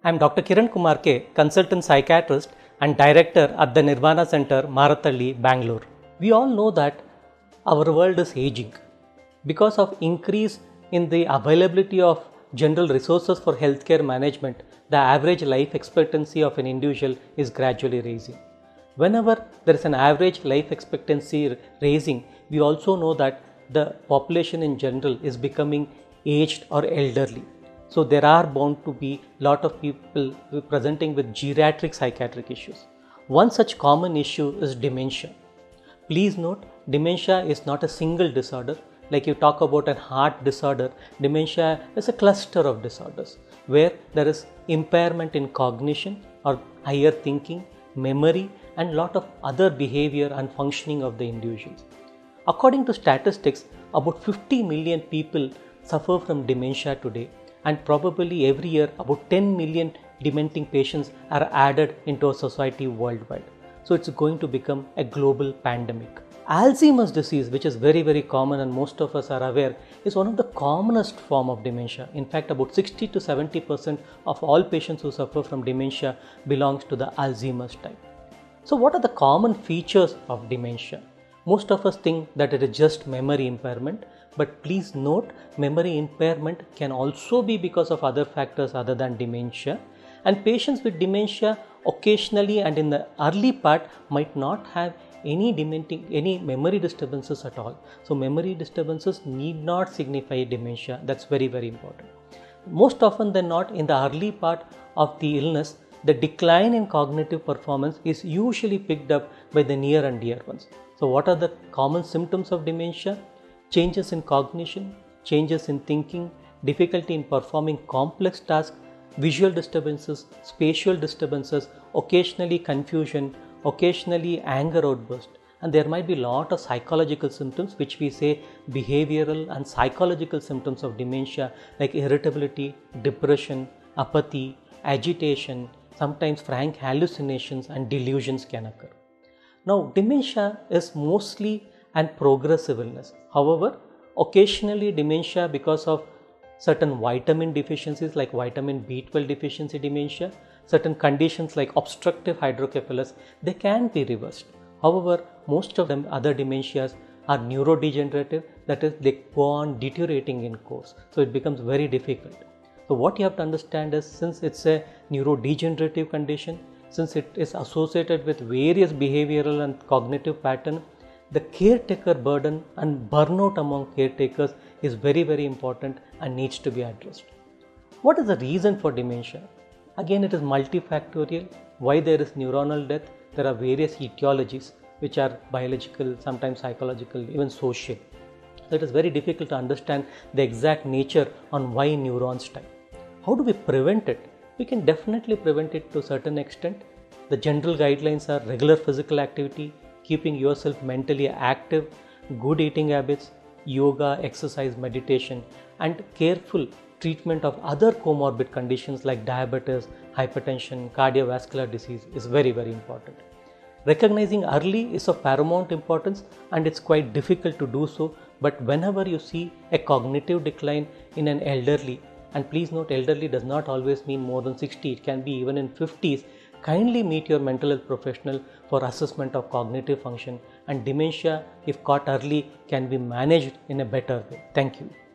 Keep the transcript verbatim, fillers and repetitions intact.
I am Doctor Kiran Kumar K, consultant psychiatrist and director at the Nirvana Center, Marathalli, Bangalore. We all know that our world is aging. Because of increase in the availability of general resources for healthcare management, the average life expectancy of an individual is gradually raising. Whenever there is an average life expectancy raising, we also know that the population in general is becoming aged or elderly. So there are bound to be a lot of people presenting with geriatric psychiatric issues. One such common issue is dementia. Please note, dementia is not a single disorder. Like you talk about a heart disorder, dementia is a cluster of disorders where there is impairment in cognition or higher thinking, memory, and lot of other behavior and functioning of the individuals. According to statistics, about fifty million people suffer from dementia today, and probably every year about ten million dementing patients are added into a society worldwide. So it's going to become a global pandemic. Alzheimer's disease, which is very very common and most of us are aware, is one of the commonest form of dementia. In fact, about sixty to seventy percent of all patients who suffer from dementia belongs to the Alzheimer's type. So what are the common features of dementia? Most of us think that it is just memory impairment, but please note, memory impairment can also be because of other factors other than dementia, and patients with dementia occasionally and in the early part might not have any dementing, any memory disturbances at all. So memory disturbances need not signify dementia. That's very very important. Most often than not, in the early part of the illness, the decline in cognitive performance is usually picked up by the near and dear ones. So what are the common symptoms of dementia? Changes in cognition, changes in thinking, difficulty in performing complex tasks, visual disturbances, spatial disturbances, occasionally confusion, occasionally anger outburst, and there might be a lot of psychological symptoms which we say behavioral and psychological symptoms of dementia like irritability, depression, apathy, agitation, sometimes frank hallucinations and delusions can occur. Now, dementia is mostly an progressive illness. However, occasionally dementia because of certain vitamin deficiencies like vitamin B twelve deficiency dementia, certain conditions like obstructive hydrocephalus, they can be reversed. However, most of them other dementias are neurodegenerative, that is, they go on deteriorating in course. So it becomes very difficult. So what you have to understand is, since it's a neurodegenerative condition, since it is associated with various behavioral and cognitive patterns, the caretaker burden and burnout among caretakers is very very important and needs to be addressed. What is the reason for dementia? Again, it is multifactorial. Why there is neuronal death? There are various etiologies which are biological, sometimes psychological, even social. So it is very difficult to understand the exact nature on why neurons die. How do we prevent it? We can definitely prevent it to a certain extent. The general guidelines are regular physical activity, keeping yourself mentally active, good eating habits, yoga, exercise, meditation, and careful treatment of other comorbid conditions like diabetes, hypertension, cardiovascular disease is very very important. Recognizing early is of paramount importance, and it's quite difficult to do so, but whenever you see a cognitive decline in an elderly, and please note, elderly does not always mean more than sixty, it can be even in fifties, kindly meet your mental health professional for assessment of cognitive function, and dementia, if caught early, can be managed in a better way. Thank you.